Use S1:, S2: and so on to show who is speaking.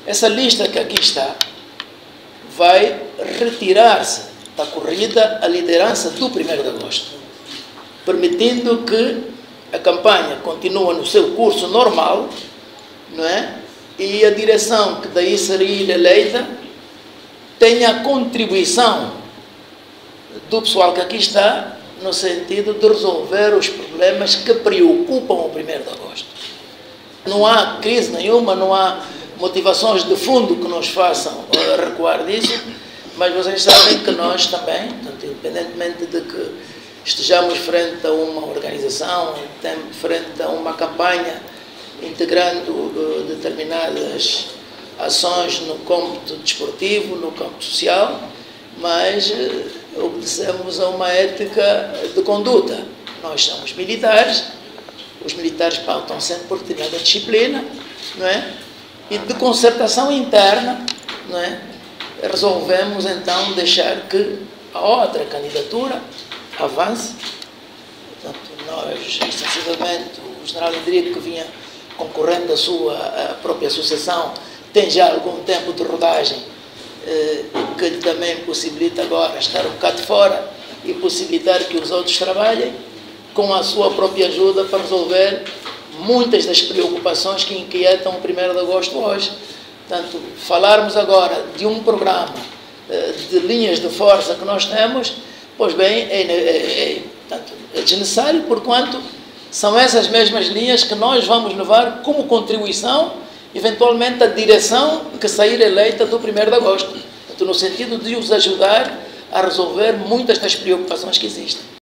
S1: Essa lista que aqui está vai retirar-se da corrida a liderança do 1º de agosto, permitindo que a campanha continue no seu curso normal, não é? E a direção que daí seria eleita tenha a contribuição do pessoal que aqui está, no sentido de resolver os problemas que preocupam o 1º de agosto. Não há crise nenhuma, não há motivações de fundo que nos façam recuar disso, mas vocês sabem que nós também, independentemente de que estejamos frente a uma organização, frente a uma campanha integrando determinadas ações no campo desportivo, no campo social, mas obedecemos a uma ética de conduta. Nós somos militares, os militares pautam sempre por determinada disciplina, não é? E de concertação interna, não é? Resolvemos então deixar que a outra candidatura avance. Portanto, nós, sensivelmente, o general Henrique, que vinha concorrendo à sua própria associação, tem já algum tempo de rodagem, que lhe também possibilita agora estar um bocado fora e possibilitar que os outros trabalhem com a sua própria ajuda para resolver muitas das preocupações que inquietam o 1º de agosto hoje. Portanto, falarmos agora de um programa de linhas de força que nós temos, pois bem, é desnecessário, porquanto são essas mesmas linhas que nós vamos levar como contribuição, eventualmente, à direção que sair eleita do 1º de agosto. Portanto, no sentido de os ajudar a resolver muitas das preocupações que existem.